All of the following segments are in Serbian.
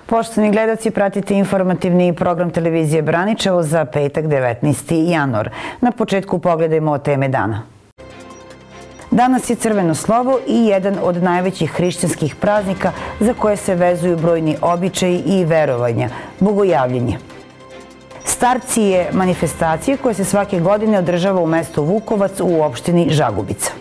Poštovani gledaoci, pratite informativni program televizije Braničevo za petak 19. januar. Na početku pogledajmo teme dana. Danas je crveno slovo i jedan od najvećih hrišćanskih praznika za koje se vezuju brojni običaji i verovanja – bogojavljenje. Starci je manifestacija koja se svake godine održava u mestu Vukovac u opštini Žagubica.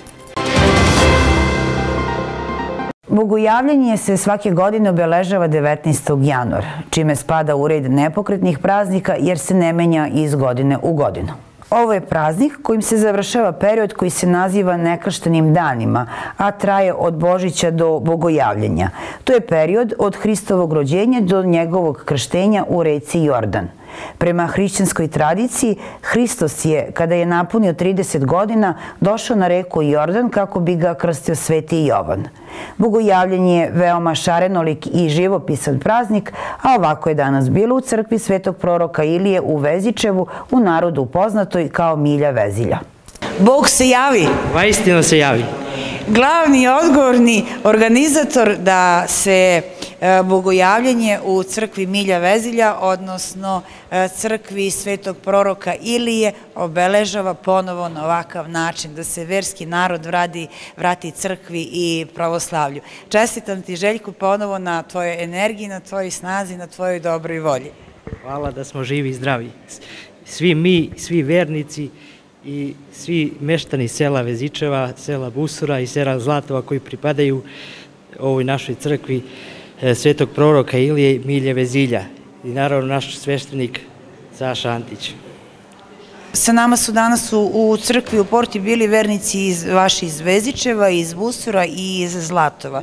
Bogojavljenje se svake godine obeležava 19. januar, čime spada u red nepokretnih praznika jer se ne menja iz godine u godinu. Ovo je praznik kojim se završava period koji se naziva nekrštenim danima, a traje od Božića do Bogojavljenja. To je period od Hristovog rođenja do njegovog krštenja u reci Jordan. Prema hrišćanskoj tradiciji, Hristos je, kada je napunio 30 godina, došao na reku Jordan kako bi ga krstio Sveti Jovan. Bogojavljenje je veoma šarenolik i živopisan praznik, a ovako je danas bilo u crkvi svetog proroka Ilije u Vezičevu, u narodu poznatoj kao Milja Vezilja. Bog se javi. Vaistino se javi. Glavni odgovorni organizator da se bogojavljenje u crkvi Milja Vezilja, odnosno crkvi svetog proroka Ilije, obeležava ponovo na ovakav način, da se verski narod vrati crkvi i pravoslavlju. Čestitam ti, Željko, ponovo na tvojoj energiji, na tvojoj snazi, na tvojoj dobroj volji. Hvala da smo živi i zdravi. Svi mi, svi vernici i svi meštani sela Vezičeva, sela Busura i sela Zlatova koji pripadaju ovoj našoj crkvi svetog proroka Ilije Milje Vezilja i naravno naš sveštenik Saša Antić. Sa nama su danas u crkvi u Porti bili vernici vaši iz Vezičeva, iz Busura i iz Zlatova.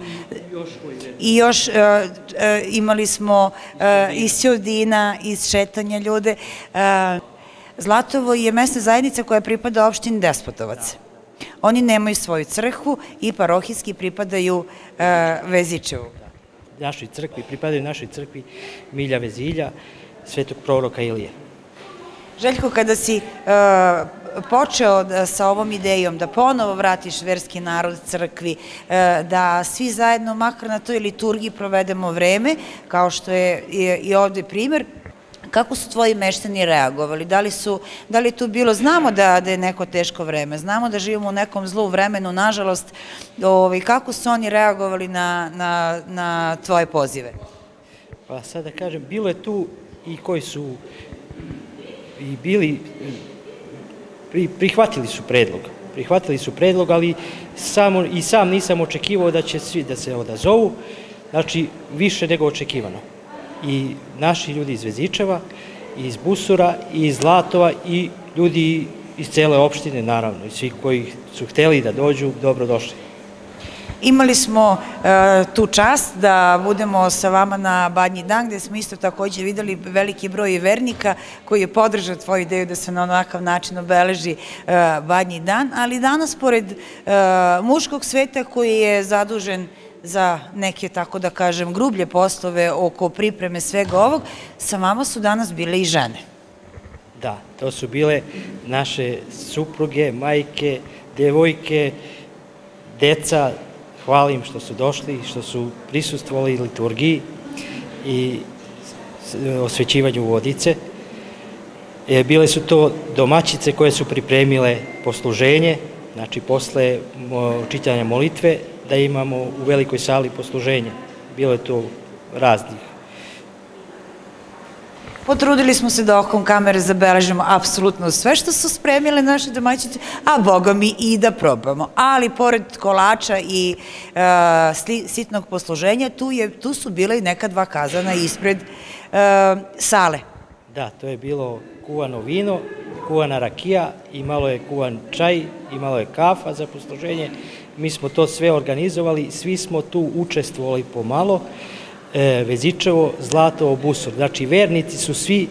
I još imali smo iz Ćudina, iz Šetanja ljude. Zlatovo je mesna zajednica koja pripada opštini Despotovac. Oni nemaju svoju crkvu i parohijski pripadaju Vezičevu. Pripadaju našoj crkvi Milja Vezilja, svetog proroka Ilije. Željko, kada si počeo sa ovom idejom da ponovo vratiš verski narod crkvi, da svi zajedno, makar na toj liturgiji, provedemo vreme, kao što je i ovde primer, kako su tvoji meštani reagovali? Da li je tu bilo? Znamo da je neko teško vreme, znamo da živimo u nekom zlu vremenu, nažalost. Kako su oni reagovali na tvoje pozive? Pa sad da kažem, bilo je tu i koji su i bili, prihvatili su predlog, ali i sam nisam očekivao da će svi da se odazovu, znači više nego očekivano. I naši ljudi iz Vezičeva, iz Busura, iz Zlatova i ljudi iz cele opštine, naravno, i svi koji su hteli da dođu, dobrodošli. Imali smo tu čast da budemo sa vama na Badnji dan, gde smo isto takođe videli veliki broj vernika koji je podržao tvoju ideju da se na onakav način obeleži Badnji dan, ali danas, pored muškog sveta koji je zadužen za neke, tako da kažem, grublje poslove oko pripreme svega ovog, sa vama su danas bile i žene. Da, to su bile naše supruge, majke, devojke, deca. Hvala im što su došli, što su prisustvovali liturgiji i osvećivanju vodice. Bile su to domaćice koje su pripremile posluženje, znači posle čitanja molitve, da imamo u velikoj sali posluženje. Bilo je to raznih. Potrudili smo se da okom kamere zabeležimo apsolutno sve što su spremile naše domaćice, a boga mi i da probamo. Ali pored kolača i sitnog posluženja, tu su bile i neka dva kazana ispred sale. Da, to je bilo kuvano vino, kuvana rakija, i malo je kuvan čaj, i malo je kafa za posluženje. Mi smo to sve organizovali, svi smo tu učestvovali pomalo, Vezičevo, Zlatovo, Busur. Znači, vernici su svi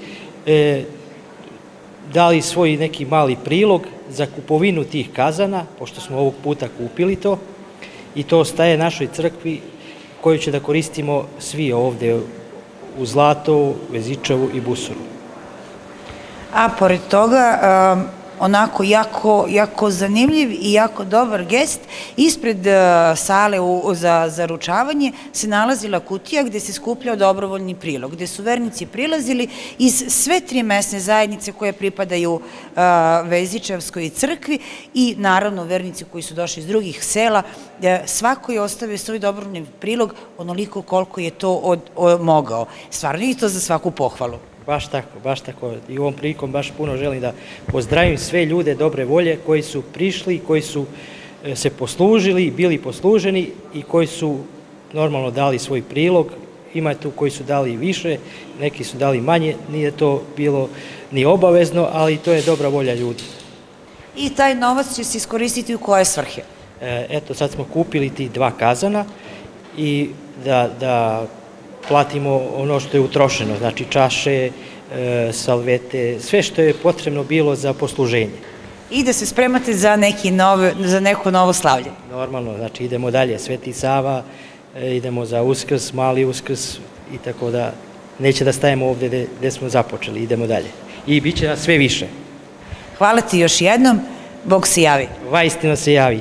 dali svoj neki mali prilog za kupovinu tih kazana, pošto smo ovog puta kupili to, i to ostaje našoj crkvi koju će da koristimo svi ovde u Zlatovu, Vezičevu i Busuru. A pored toga, onako jako zanimljiv i jako dobar gest. Ispred sale za ručavanje se nalazila kutija gde se skupljao dobrovoljni prilog, gde su vernici prilazili iz sve 3 mesne zajednice koje pripadaju Vezičevskoj crkvi i naravno vernici koji su došli iz drugih sela. Svako je ostavio svoj dobrovoljni prilog onoliko koliko je to mogao. Stvarno je to za svaku pohvalu. Baš tako. I ovom prilikom baš puno želim da pozdravim sve ljude dobre volje koji su prišli, koji su se poslužili, bili posluženi i koji su normalno dali svoj prilog. Ima tu koji su dali više, neki su dali manje, nije to bilo ni obavezno, ali to je dobra volja ljudi. I taj novac će se iskoristiti u koje svrhe? Eto, sad smo kupili ti 2 kazana i da platimo ono što je utrošeno, znači čaše, salvete, sve što je potrebno bilo za posluženje. I da se spremate za neko novo slavlje? Normalno, znači idemo dalje, Sveti Sava, idemo za Uskrs, Mali Uskrs i tako da neće da stajemo ovde gde smo započeli, idemo dalje. I bit će nas sve više. Hvala ti još jednom, Bog se javi. Vaistino se javi.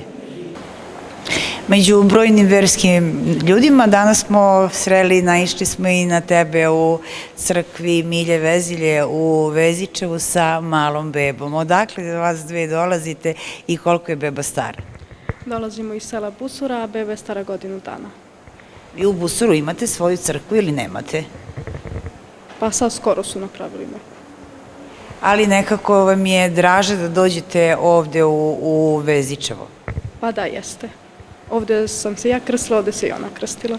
Među brojnim verskim ljudima danas smo sreli, naišli smo i na tebe u crkvi Milje Vezilje u Vezičevu sa malom bebom. Odakle vas dve dolazite i koliko je beba stara? Dolazimo iz sela Busura, a beba je stara 1 godinu dana. Vi u Busuru imate svoju crkvu ili nemate? Pa sad skoro su napravili me. Ali nekako vam je draže da dođete ovde u Vezičevo? Pa da, jeste. Ovde sam se ja krstila, ovde se i ona krstila.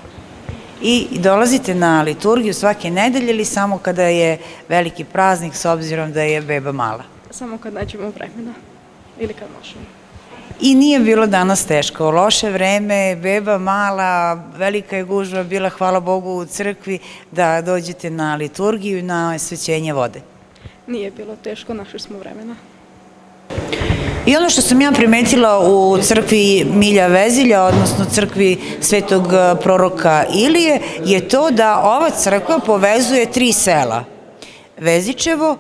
I dolazite na liturgiju svake nedelje ili samo kada je veliki praznik s obzirom da je beba mala? Samo kad nađemo vremena ili kad možemo. I nije bilo danas teško, loše vreme, beba mala, velika je gužva bila, hvala Bogu, u crkvi da dođete na liturgiju i na osvećenje vode. Nije bilo teško, našli smo vremena. I ono što sam ja primetila u crkvi Milja Vezilja, odnosno crkvi svetog proroka Ilije, je to da ova crkva povezuje 3 sela. Vezičevo,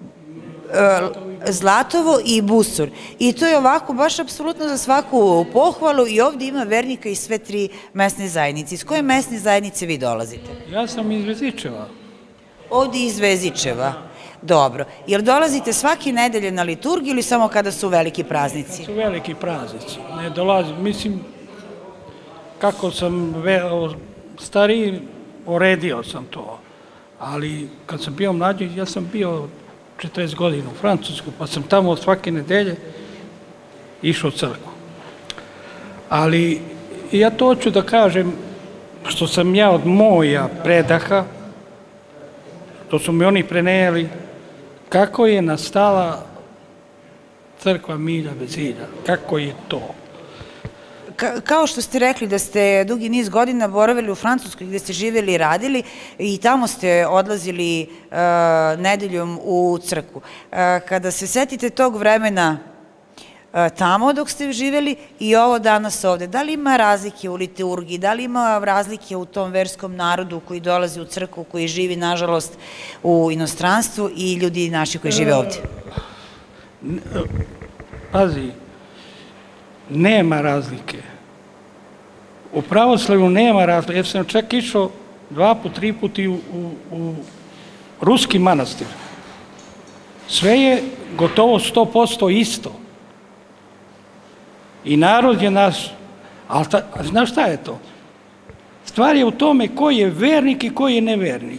Zlatovo i Busur. I to je ovako baš apsolutno za svaku pohvalu i ovdje ima vernika iz sve 3 mesne zajednice. Iz koje mesne zajednice vi dolazite? Ja sam iz Vezičeva. Ovdje iz Vezičeva. Dobro. Jel dolazite svake nedelje na liturgiju ili samo kada su veliki praznici? Kad su veliki praznici. Ne dolazim, mislim, kako sam stariji, uredio sam to. Ali kad sam bio mlađi, ja sam bio 40 godina u Francusku, pa sam tamo svake nedelje išao u crkvu. Ali ja to hoću da kažem, što sam ja od moja predaha, što su mi oni prenijeli, kako je nastala crkva Milja Vezilja, kako je to? Kao što ste rekli da ste dugi niz godina boravili u Francuskoj gde ste živjeli i radili i tamo ste odlazili nedeljom u crkvu. Kada se setite tog vremena tamo dok ste živjeli i ovo danas ovde, da li ima razlike u liturgiji, da li ima razlike u tom verskom narodu koji dolazi u crkvu, koji živi, nažalost, u inostranstvu i ljudi naši koji žive ovde? Pazi, nema razlike. U pravoslavlju nema razlike. Ja sam čak išao 2 put, 3 put u ruski manastir. Sve je gotovo 100% isto. I narod je naš, ali znaš šta je to? Stvar je u tome ko je vernik i ko je nevernik.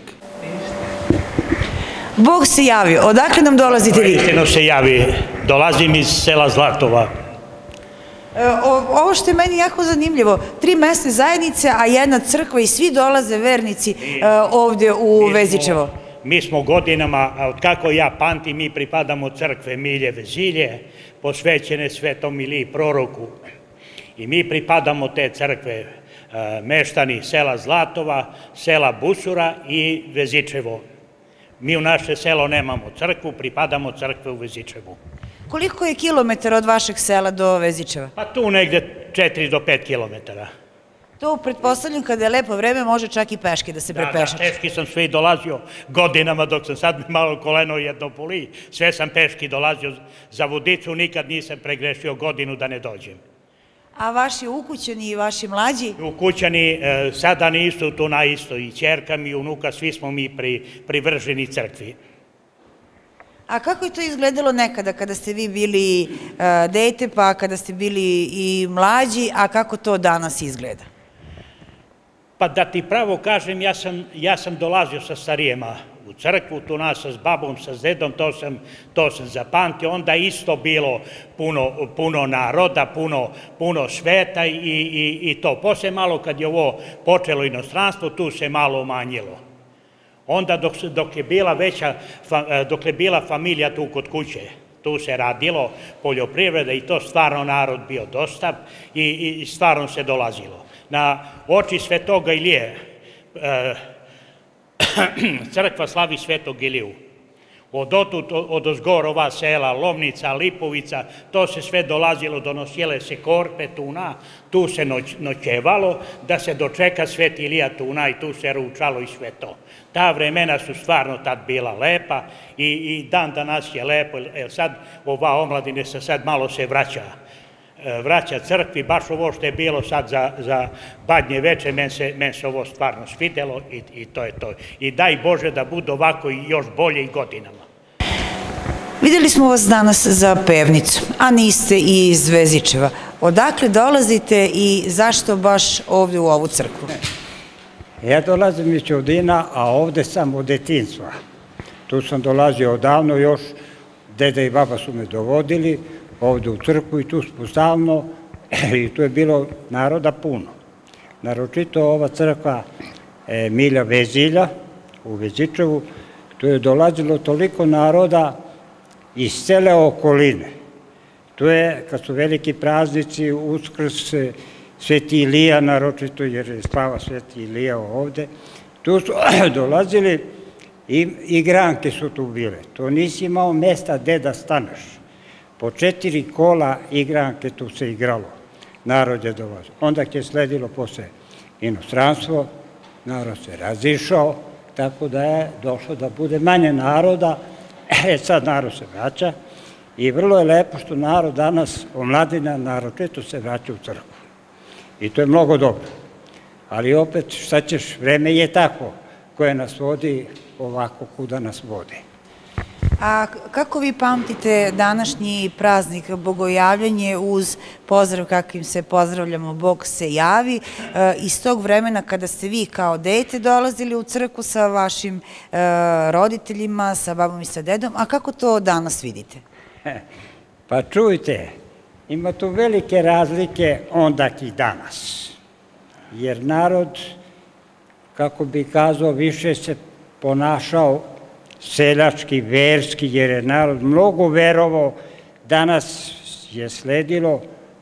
Bog se javi, odakle nam dolazite vi? Istino se javi, dolazim iz sela Zlatova. Ovo što je meni jako zanimljivo, 3 mesne zajednice, a jedna crkva i svi dolaze vernici ovde u Vezičevo. Mi smo godinama, od kako ja pamtim, mi pripadamo crkve Milje Vezilje, posvećene Svetom Iliji proroku. I mi pripadamo te crkve, meštani sela Zlatova, sela Busura i Vezičevo. Mi u naše selo nemamo crkvu, pripadamo crkve u Vezičevu. Koliko je kilometara od vašeg sela do Vezičeva? Pa tu negde 4 do 5 kilometara. To pretpostavljam kada je lepo vreme može čak i peške da se prepešače. Da, peški sam sve dolazio godinama dok sam sad malo koleno jedno boli, sve sam peški dolazio za vodiču, nikad nisam pregrešio godinu da ne dođem. A vaši ukućani i vaši mlađi? Ukućani sada nisu tu na isto, i ćerka mi i unuka, svi smo mi privrženi crkvi. A kako je to izgledalo nekada kada ste vi bili dete, pa kada ste bili i mlađi, a kako to danas izgleda? Pa da ti pravo kažem, ja sam dolazio sa starijema u crkvu, tu nas s babom, sa dedom, to sam zapamtio, onda isto bilo puno naroda, puno sveta i to. Posle malo kad je ovo počelo inostranstvo, tu se malo umanjilo. Onda dok je bila familija tu kod kuće, tu se radilo poljoprivreda i to stvarno narod bio dosta i stvarno se dolazilo. Na oči Svetoga Ilije, crkva slavi Svetog Iliju. Od ozgor ova sela, Lomnica, Lipovica, to se sve dolazilo, donosile se korpe tuna, tu se noćevalo, da se dočeka Sveti Ilija tuna i tu se ručalo i sve to. Ta vremena su stvarno tad bila lepa i dan danas je lepo, jer sad ova omladine se sad malo se vraća crkvi, baš ovo što je bilo sad za badnje veče, men se ovo stvarno svidelo i to je to. I daj Bože da bude ovako i još bolje i godinama. Videli smo vas danas za pevnicu, a niste i iz Vezičeva. Odakle dolazite i zašto baš ovde u ovu crkvu? Ja dolazim iz Ćudina, a ovde sam od detinjstva. Tu sam dolazio odavno još, deda i baba su me dovodili ovde u crkvu i tu smo stalno i tu je bilo naroda puno. Naročito ova crkva Milja Vezilja u Vezičevu, tu je dolazilo toliko naroda iz cele okoline. Tu je, kad su veliki praznici, Uskrs, Sveti Ilija, naročito jer je slava Sveti Ilija ovde, tu su dolazili i igranke su tu bile. To nisi imao mesta gde da staneš. Po 4 kola igranke tu se igralo. Narod je dolazio. Onda je sledilo posle inostranstvo, narod se razišao, tako da je došlo da bude manje naroda. Sad narod se vraća i vrlo je lepo što narod danas, omladina, naročito se vraća u crkvu. I to je mnogo dobro. Ali opet, šta ćeš, vreme je tako koje nas vodi ovako kuda nas vodi. A kako vi pamtite današnji praznik Bogojavljanje uz pozdrav kakvim se pozdravljamo, Bog se javi, iz tog vremena kada ste vi kao dete dolazili u crkvu sa vašim roditeljima, sa babom i sa dedom, a kako to danas vidite? Pa čujte, ima tu velike razlike ondak i danas, jer narod, kako bi kazao, više se ponašao seljački, verski, jer je narod mnogo verovao, danas je sledilo,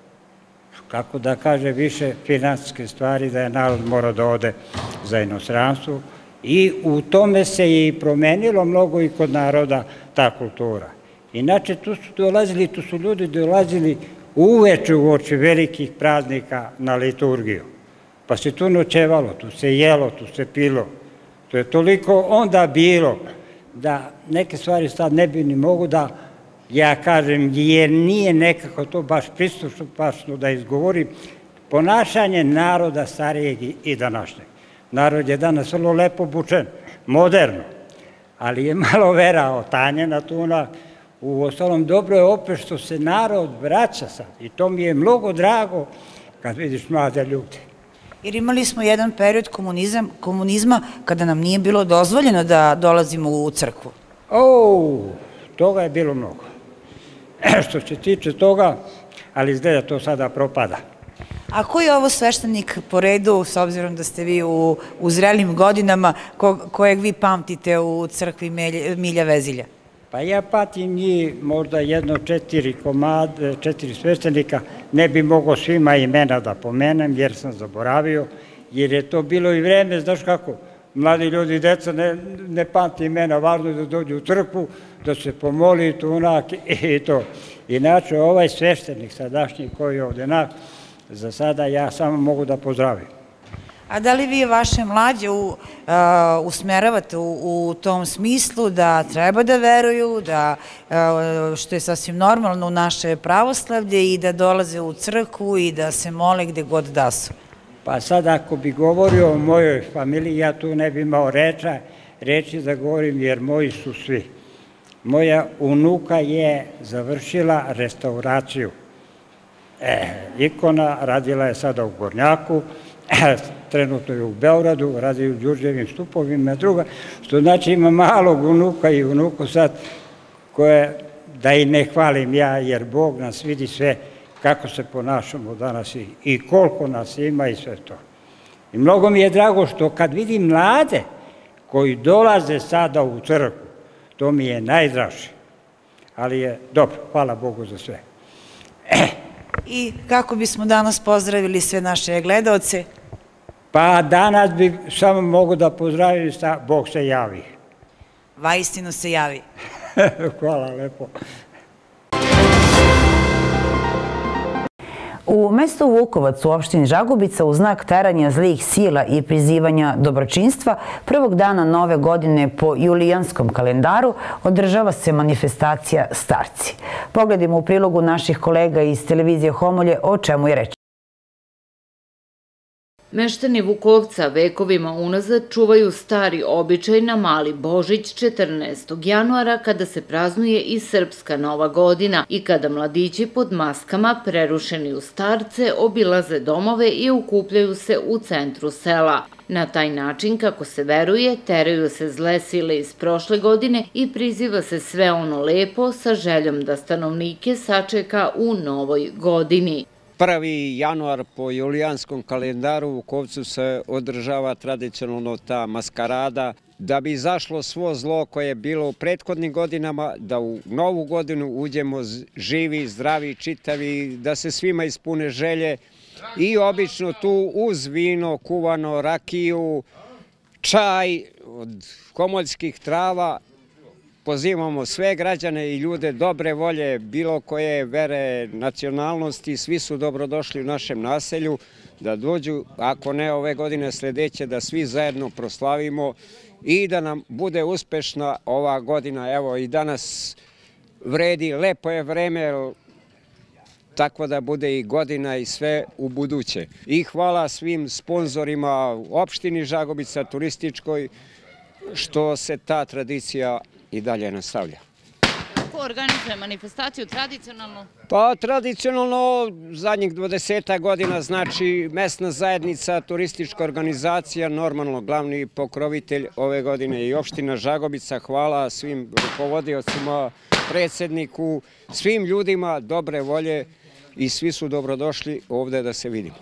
kako da kaže, više finansijske stvari, da je narod morao da ode za inostranstvo i u tome se je i promenilo mnogo i kod naroda ta kultura. Inače, tu su ljudi dolazili uveče u oči velikih praznika na liturgiju, pa se tu noćevalo, tu se jelo, tu se pilo, to je toliko onda bilo, da neke stvari sad ne bi ni mogu da ja kažem, jer nije nekako to baš pristupačno da izgovorim, ponašanje naroda starijeg i današnjeg. Narod je danas vrlo lepo obučen, moderno, ali je malo vera otanjena tu. U ostalom, dobro je opet što se narod vraća sad i to mi je mnogo drago kad vidiš mlade ljude. Jer imali smo jedan period komunizma kada nam nije bilo dozvoljeno da dolazimo u crkvu. Toga je bilo mnogo. Što se tiče toga, ali izgleda to sada propada. A koji je ovo sveštenik po redu, s obzirom da ste vi u zrelim godinama, kojeg vi pamtite u crkvi Milja Vezilja? Pa ja patim njih možda 4 sveštenika, ne bi mogao svima imena da pomenem jer sam zaboravio, jer je to bilo i vreme, znaš kako, mladi ljudi i deca ne pamti imena, važno je da dođu u crkvu, da se pomoli i to. Inače, ovaj sveštenik sadašnji koji je ovde za sada ja samo mogu da pozdravim. A da li vi vaše mlađe usmeravate u tom smislu da treba da veruju, što je sasvim normalno u naše pravoslavlje i da dolaze u crkvu i da se mole gde god da su? Pa sad ako bi govorio o mojoj familiji, ja tu ne bi imao reči da govorim jer moji su svi. Moja unuka je završila restauraciju ikona, radila je sada u Gornjaku, trenutno je u Beogradu, radi u Đurđevim stupovima, druga, što znači ima malog unuka i unuku sad koje, da i ne hvalim ja, jer Bog nas vidi sve kako se ponašamo danas i koliko nas ima i sve to. I mnogo mi je drago što kad vidim mlade koji dolaze sada u crkvu, to mi je najdraže. Ali je dobro, hvala Bogu za sve. I kako bismo danas pozdravili sve naše gledaoce? Pa danas bi samo mogu da pozdravim, Bog se javi. Vaistinu se javi. Hvala lepo. U mestu Vukovac u opštini Žagubica u znak teranja zlih sila i prizivanja dobročinstva prvog dana nove godine po julijanskom kalendaru održava se manifestacija Starci. Pogledajmo u prilogu naših kolega iz televizije Homolje o čemu je reč. Meštani Vukovca vekovima unazad čuvaju stari običaj na Mali Božić 14. januara kada se praznuje i srpska nova godina i kada mladići pod maskama prerušeni u starce obilaze domove i okupljaju se u centru sela. Na taj način, kako se veruje, teraju se zle sile iz prošle godine i priziva se sve ono lepo sa željom da stanovnike sačeka u novoj godini. 1. januar po julijanskom kalendaru u Vukovcu se održava tradicionalno ta maskarada da bi izašlo svo zlo koje je bilo u prethodnim godinama, da u novu godinu uđemo živi, zdravi, čitavi, da se svima ispune želje i obično tu uz vino, kuvano, rakiju, čaj od komoljskih trava. Pozivamo sve građane i ljude dobre volje, bilo koje vere, nacionalnosti, svi su dobrodošli u našem naselju da dođu, ako ne ove godine sledeće, da svi zajedno proslavimo i da nam bude uspešna ova godina. Evo i danas vredi, lepo je vreme, tako da bude i godina i sve u buduće. I hvala svim sponzorima opštini Žagubica, turističkoj, što se ta tradicija i dalje nastavlja. Ko organizuje manifestaciju tradicionalno? Pa tradicionalno zadnjih 20 godina, znači mesna zajednica, turistička organizacija, normalno glavni pokrovitelj ove godine i opština Žagubica. Hvala svim rukovodiocima, predsedniku, svim ljudima dobre volje i svi su dobrodošli ovde da se vidimo.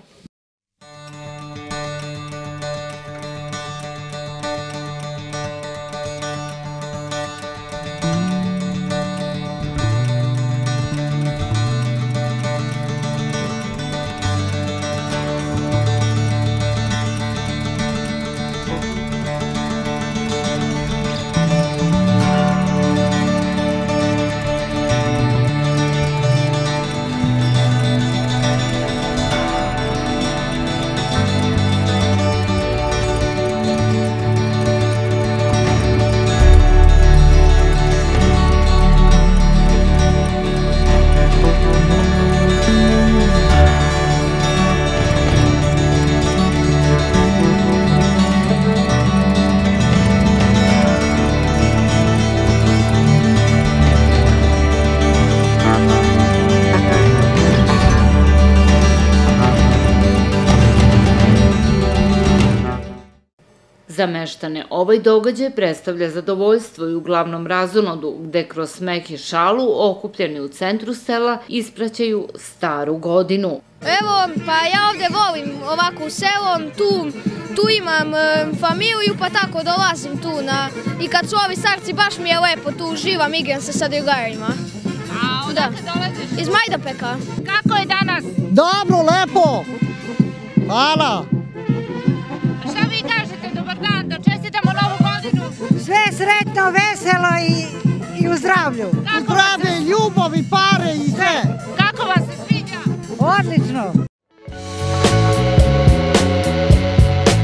Za meštane ovaj događaj predstavlja zadovoljstvo i u glavnom razonodu, gde kroz smeh i šalu okupljeni u centru sela ispraćaju staru godinu. Evo, pa ja ovde volim ovako selo, tu imam familiju, pa tako dolazim tu i kad su ovi starci baš mi je lepo, tu uživam, igram se sa drugarima. A odakle dolaziš? Iz Majdanpeka. Kako je danas? Dobro, lepo. Hvala. Šta vi kažete, dobar dan, da čestitamo novu godinu? Sve sretno, veselo i u zdravlju. U zdravlju, ljubavi, pare i sve. Kako vas se sviđa? Odlično.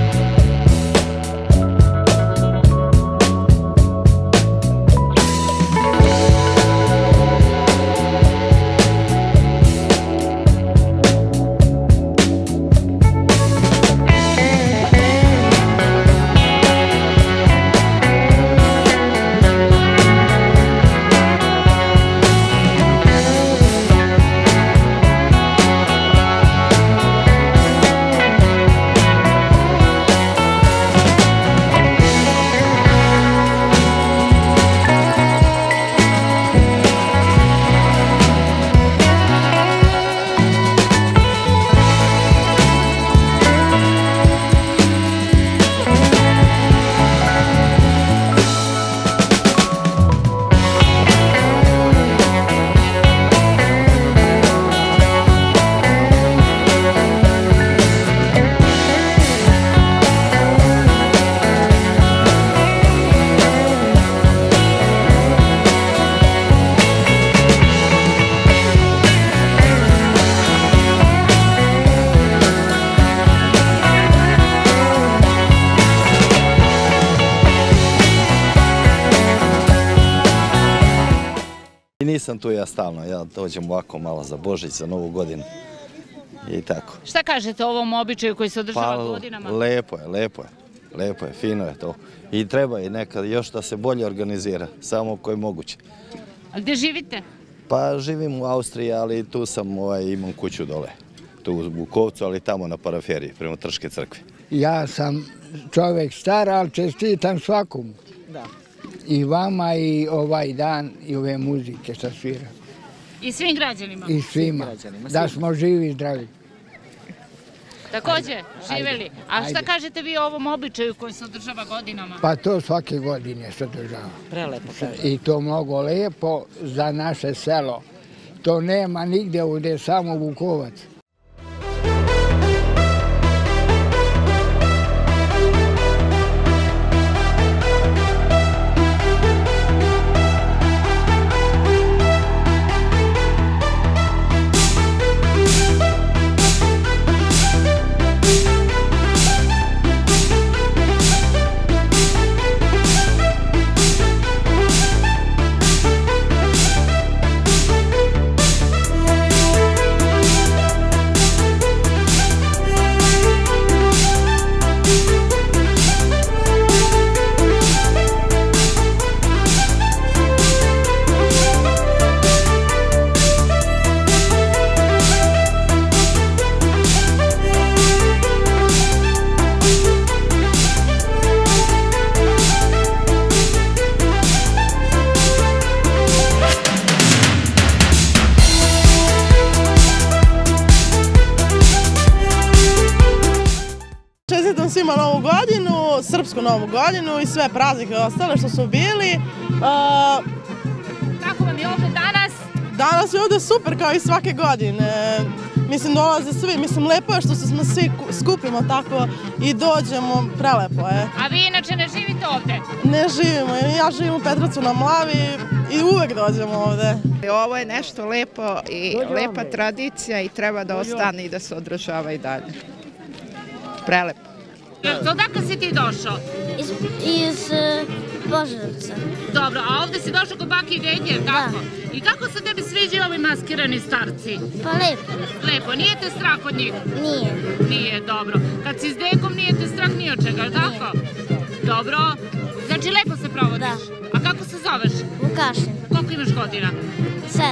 nisam tu ja stalno, ja dođem ovako malo za Božić, za Novu godinu i tako. Šta kažete o ovom običaju koji se održava godinama? Lepo je, fino je to. I treba i nekad još da se bolje organizira, samo ako je moguće. A gde živite? Pa živim u Austriji, ali tu sam, imam kuću dole, tu u Bukovcu, ali tamo na Paraferiji, prema Trške crkve. Ja sam čovjek star, ali čestitam svakom. I vama i ovaj dan i ove muzike što svira. I svim građanima? I svima. Da smo živi i zdravi. Takođe, živeli. A šta kažete vi o ovom običaju koji se održava godinama? Pa to svake godine se održava. Prelepo. I to mnogo lepo za naše selo. To nema nigde ovdje, samo Vukovac. Čestitam svima Novu godinu, srpsku Novu godinu i sve praznike ostale što su bili. Kako vam je ovde danas? Danas je ovde super kao i svake godine. Mislim, dolaze svi. Mislim, lepo je što se svi skupimo tako i dođemo. Prelepo je. A vi inače ne živite ovde? Ne živimo. Ja živim u Petrovcu na Mlavi i uvek dođemo ovde. Ovo je nešto lepo i lepa tradicija i treba da ostane i da se održava i dalje. Prelepo. Odakle si ti došao? Iz Požarevca. Dobro, a ovde si došao kod bake i dede, tako? I kako se tebi sviđaju ovi maskirani starci? Pa lepo. Lepo, nije te strah od njih? Nije. Nije, dobro. Kad si s dekom nije te strah ni od čega, tako? Dobro. Znači lepo se provodiš? Da. A kako se zoveš? Vukašin. Koliko imaš godina? 7.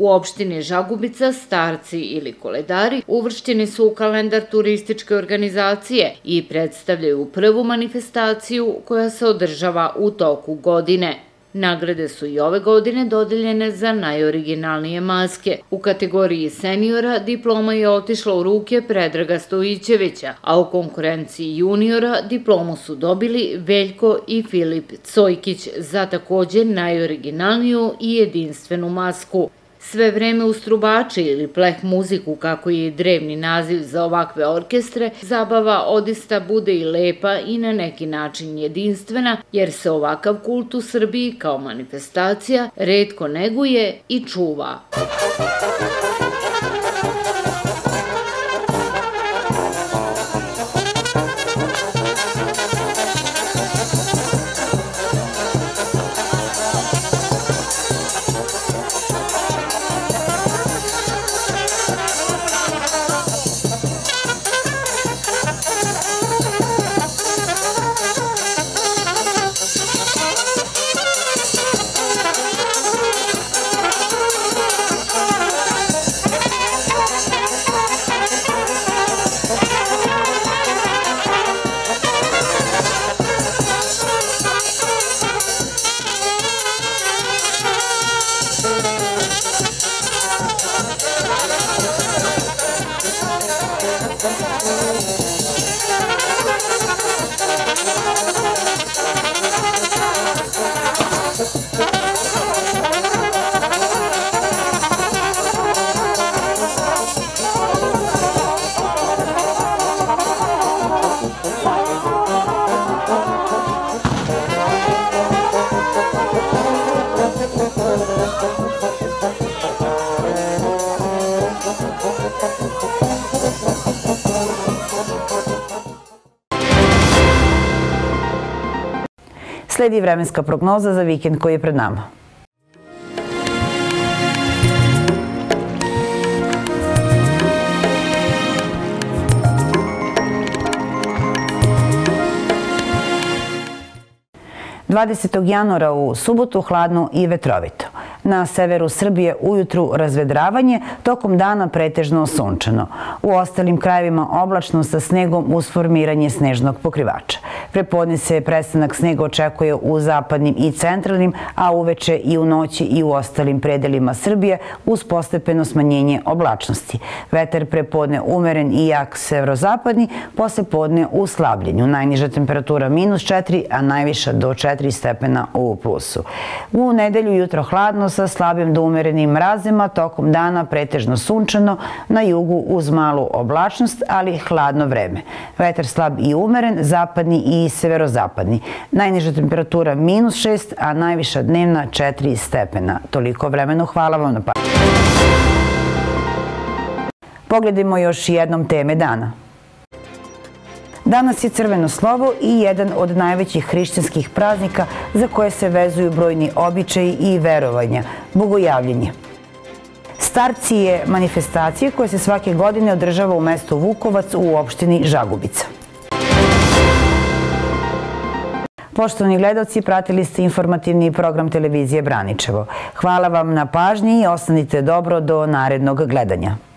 U opštini Žagubica starci ili koledari uvršćeni su u kalendar turističke organizacije i predstavljaju prvu manifestaciju koja se održava u toku godine. Nagrade su i ove godine dodeljene za najoriginalnije maske. U kategoriji seniora diploma je otišla u ruke Predraga Stojićevića, a u konkurenciji juniora diplomu su dobili Veljko i Filip Cojkić za takođe najoriginalniju i jedinstvenu masku. Sve vreme uz trubače ili pleh muziku, kako je i drevni naziv za ovakve orkestre, zabava odista bude i lepa i na neki način jedinstvena, jer se ovakav kult u Srbiji kao manifestacija retko neguje i čuva. Sledi vremenska prognoza za vikend koji je pred nama. januara u subotu hladno i vetrovito. Na severu Srbije ujutru razvedravanje, tokom dana pretežno sunčano. U ostalim krajevima oblačno sa snegom uz formiranje snežnog pokrivača. Prepodne se prestanak snega očekuje u zapadnim i centralnim, a uveče i u noći i u ostalim predelima Srbije uz postepeno smanjenje oblačnosti. Vetar prepodne umeren i jak severozapadni, posle podne u slabljenju. Najniža temperatura -4, a najviša do 4 stepena u plusu. U nedelju jutro hladno sa slabim do umerenim mrazima, tokom dana pretežno sunčano, na jugu uz malu oblačnost, ali hladno vreme. Vetar slab i umeren, zapadni i severozapadni. Najniža temperatura -6, a najviša dnevna 4 stepena. Toliko vremenu, hvala vam na pažnji. Pogledajmo još jednom teme dana. Danas je crveno slovo i jedan od najvećih hrišćanskih praznika za koje se vezuju brojni običaji i verovanja – bogojavljenje. Starci je manifestacija koja se svake godine održava u mestu Vukovac u opštini Žagubica. Poštovani gledalci, pratili ste informativni program televizije Braničevo. Hvala vam na pažnji i ostanite dobro do narednog gledanja.